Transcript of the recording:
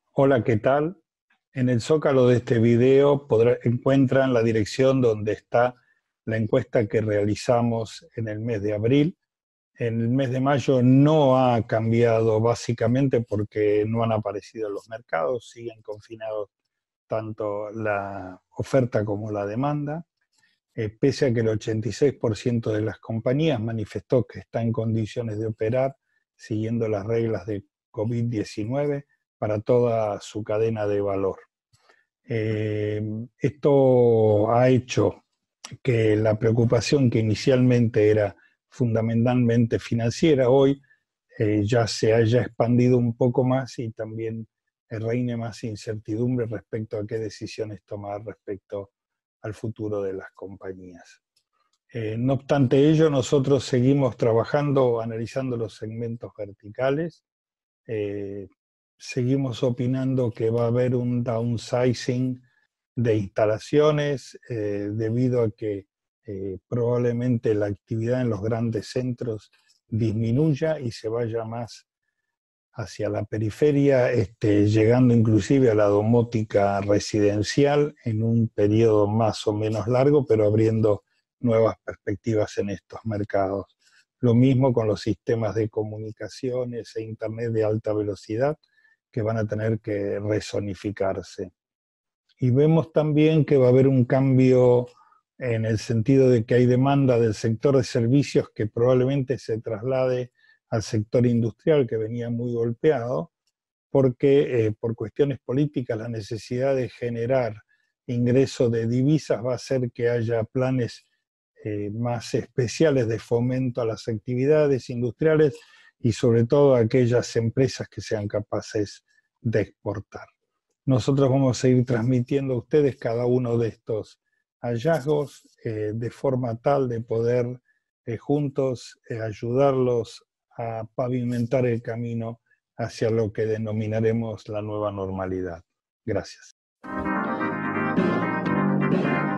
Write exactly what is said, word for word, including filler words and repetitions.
Hola, ¿qué tal? En el zócalo de este video podrá- encuentran la dirección donde está la encuesta que realizamos en el mes de abril. En el mes de mayo no ha cambiado básicamente porque no han aparecido los mercados, siguen confinados tanto la oferta como la demanda, eh, pese a que el ochenta y seis por ciento de las compañías manifestó que está en condiciones de operar siguiendo las reglas de COVID diecinueve para toda su cadena de valor. Eh, esto ha hecho que la preocupación que inicialmente era fundamentalmente financiera, hoy eh, ya se haya expandido un poco más y también reine más incertidumbre respecto a qué decisiones tomar respecto al futuro de las compañías. Eh, no obstante ello, nosotros seguimos trabajando, analizando los segmentos verticales. Eh, Seguimos opinando que va a haber un downsizing de instalaciones eh, debido a que eh, probablemente la actividad en los grandes centros disminuya y se vaya más hacia la periferia, este, llegando inclusive a la domótica residencial en un periodo más o menos largo, pero abriendo nuevas perspectivas en estos mercados. Lo mismo con los sistemas de comunicaciones e Internet de alta velocidad, que van a tener que rezonificarse. Y vemos también que va a haber un cambio en el sentido de que hay demanda del sector de servicios que probablemente se traslade al sector industrial, que venía muy golpeado, porque eh, por cuestiones políticas la necesidad de generar ingreso de divisas va a hacer que haya planes eh, más especiales de fomento a las actividades industriales y sobre todo a aquellas empresas que sean capaces de exportar. Nosotros vamos a ir transmitiendo a ustedes cada uno de estos hallazgos eh, de forma tal de poder eh, juntos eh, ayudarlos a pavimentar el camino hacia lo que denominaremos la nueva normalidad. Gracias.